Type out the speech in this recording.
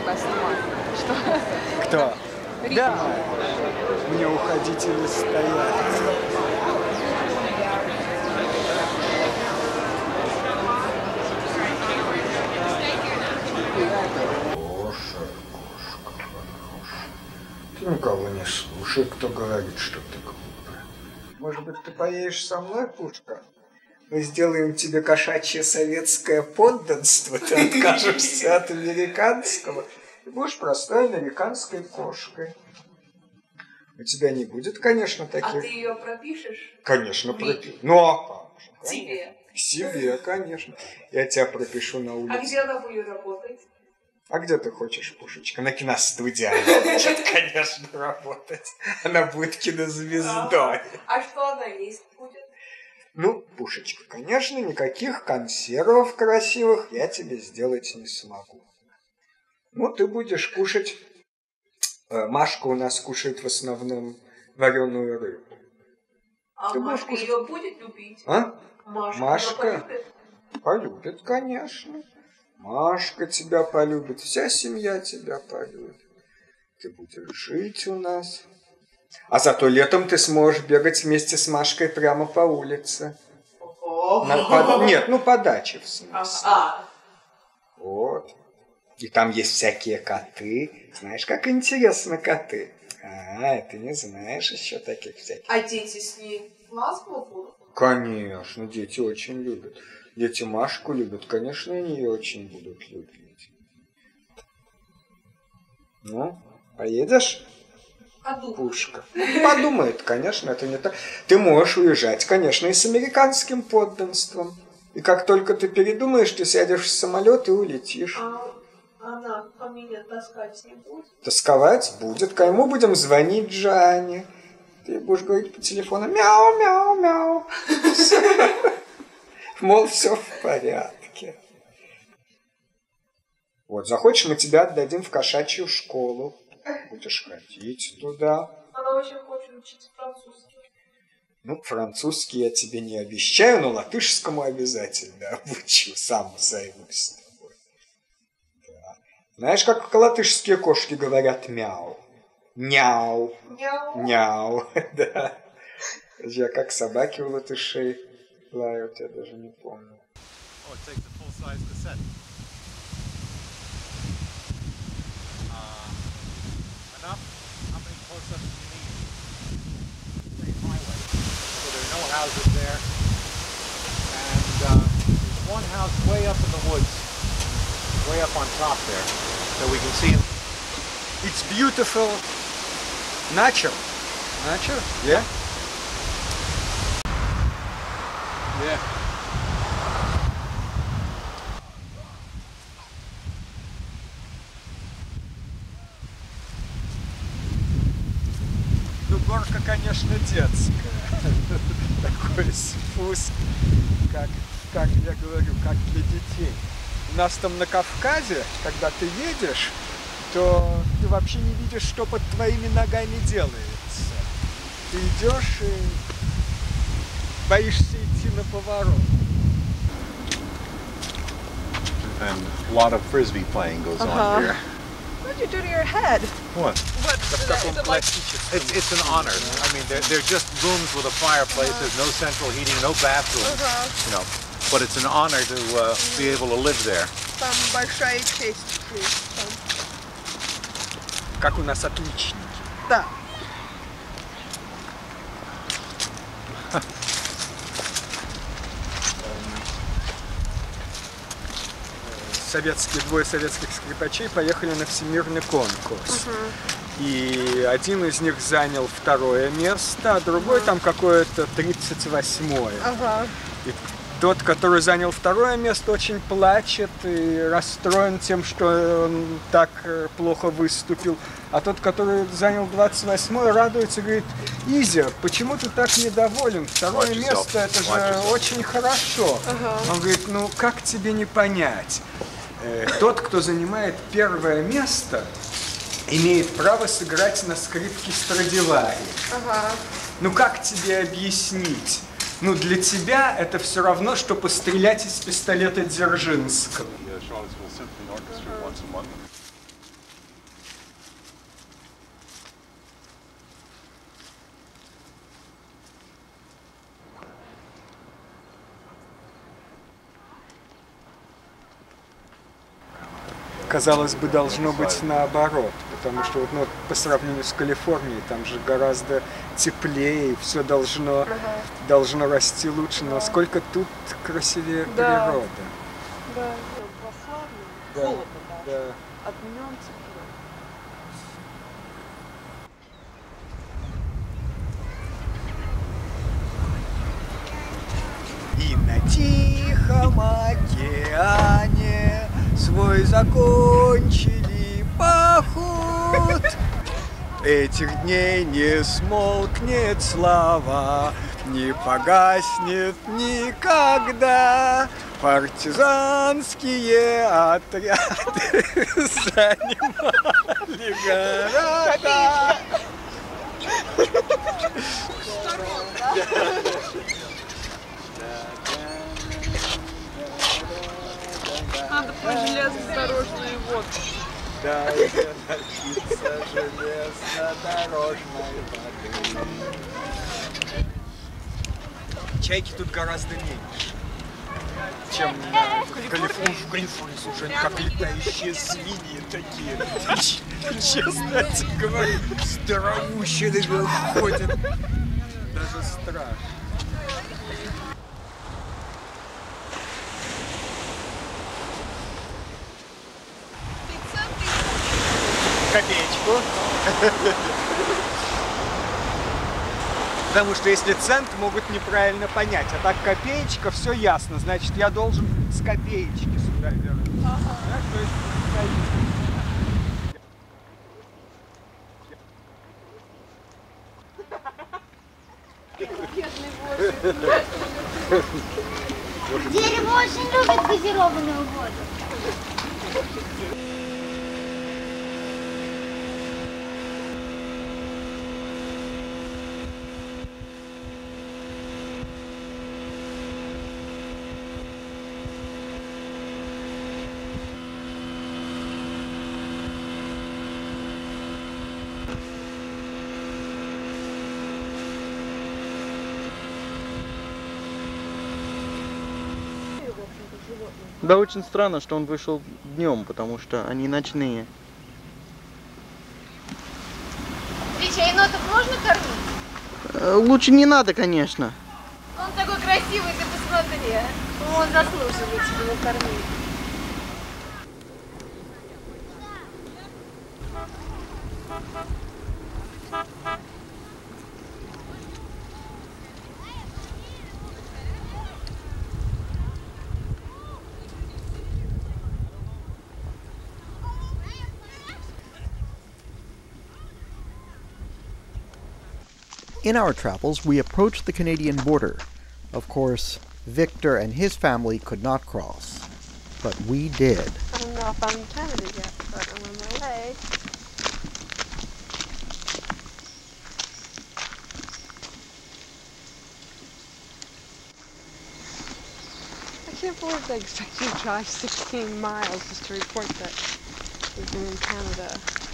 нас снимать. Что? Кто? Ритм. Да. Мне уходить или стоять. Ты никого не слушай, кто говорит, что ты глупая. Может быть, ты поедешь со мной, Пушка? Мы сделаем тебе кошачье советское подданство, ты откажешься от американского и будешь простой американской кошкой. У тебя не будет, конечно, таких... А ты ее пропишешь? Конечно, пропишу. Ну, а как же? Конечно. Тебе? Себе, конечно. Я тебя пропишу на улице. А где она будет работать? А где ты хочешь, Пушечка? На киностудии она будет, конечно, работать. Она будет кинозвездой. А что она есть будет? Ну, Пушечка, конечно, никаких консервов красивых я тебе сделать не смогу. Ну, ты будешь кушать... Машка у нас кушает в основном вареную рыбу. А ты Машка кушать? ее будет любить? А? Машка ее полюбит? Полюбит, конечно. Машка тебя полюбит, вся семья тебя полюбит. Ты будешь жить у нас. А зато летом ты сможешь бегать вместе с Машкой прямо по улице. Нет, ну по даче в смысле. Вот. И там есть всякие коты. Знаешь, как интересно коты. А, ты не знаешь еще таких всяких. А дети с ней ласково будут? Конечно, дети очень любят. Дети Машку любят, конечно, они ее очень будут любить. Ну, поедешь? Пушка. Подумает, конечно, это не так. Ты можешь уезжать, конечно, и с американским подданством. И как только ты передумаешь, ты сядешь в самолет и улетишь. А она по меня таскать не будет? Тосковать будет. Кому будем звонить, Джане? Ты будешь говорить по телефону мяу-мяу-мяу. Мол, все в порядке. Вот, захочешь, мы тебя отдадим в кошачью школу. Будешь ходить туда. Она очень хочет учить французский. Ну, французский я тебе не обещаю, но латышскому обязательно обучу. Сам займусь с тобой. Да. Знаешь, как латышские кошки говорят мяу? Няу. Мяу. Няу, да. Я как собаки у латышей лают, я даже не помню. Houses there, and there's one house way up in the woods, way up on top there, so we can see it. It's beautiful nature. Nature? Yeah? Yeah. Ну, горка, конечно, детская. Такой спуск, как я говорю, как для детей. У нас там на Кавказе, когда ты едешь, то ты вообще не видишь, что под твоими ногами делается. Ты идешь и боишься идти на поворот. And a lot of frisbee playing goes on here. What did you do to your head? What? It's an honor. I mean, they're just rooms with a fireplace. There's no central heating, no bathroom. You know, but it's an honor to be able to live there. Там большая честь. Как у нас отличники. Да. Двое советских скрипачей поехали на всемирный конкурс. И один из них занял 2-е место, а другой там какое-то 38-е. И тот, который занял 2-е место, очень плачет и расстроен тем, что он так плохо выступил. А тот, который занял 28-е, радуется и говорит: Изя, почему ты так недоволен? 2-е место, это же очень хорошо. Он говорит: ну как тебе не понять? Тот, кто занимает 1-е место, имеет право сыграть на скрипке Страдивари. Ну как тебе объяснить? Ну для тебя это все равно, что пострелять из пистолета Дзержинского. казалось бы, должно быть наоборот, потому что вот, ну, по сравнению с Калифорнией, там же гораздо теплее, все должно расти лучше. Насколько тут красивее природа. Да. Да, Холодно, да. а днем тепло. И на Тихом океане свой закончили поход. Этих дней не смолкнет слава, не погаснет никогда. Партизанские отряды занимали города. Надо про железнодорожные воды. Да, напиться железнодорожной воды. Чайки тут гораздо меньше, чем в Калифорнии. Слушай, они как летающие свиньи такие. Честно тебе говорю, здоровущие такие ходят. Даже страшно. Копеечку. Потому что если цент, могут неправильно понять. А так копеечка, все ясно. Значит, я должен с копеечки сюда вернуть. Да, то есть, Дерево очень любит газированную воду. Да, очень странно, что он вышел днем, потому что они ночные. Рича, енотов можно кормить? Лучше не надо, конечно. Он такой красивый, ты посмотри, а. Он заслуживает, чтобы его кормить. In our travels, we approached the Canadian border. Of course, Victor and his family could not cross, but we did. I don't know if I'm in Canada yet, but I'm on my way. I can't believe they expect you to drive 16 miles just to report that you've been in Canada.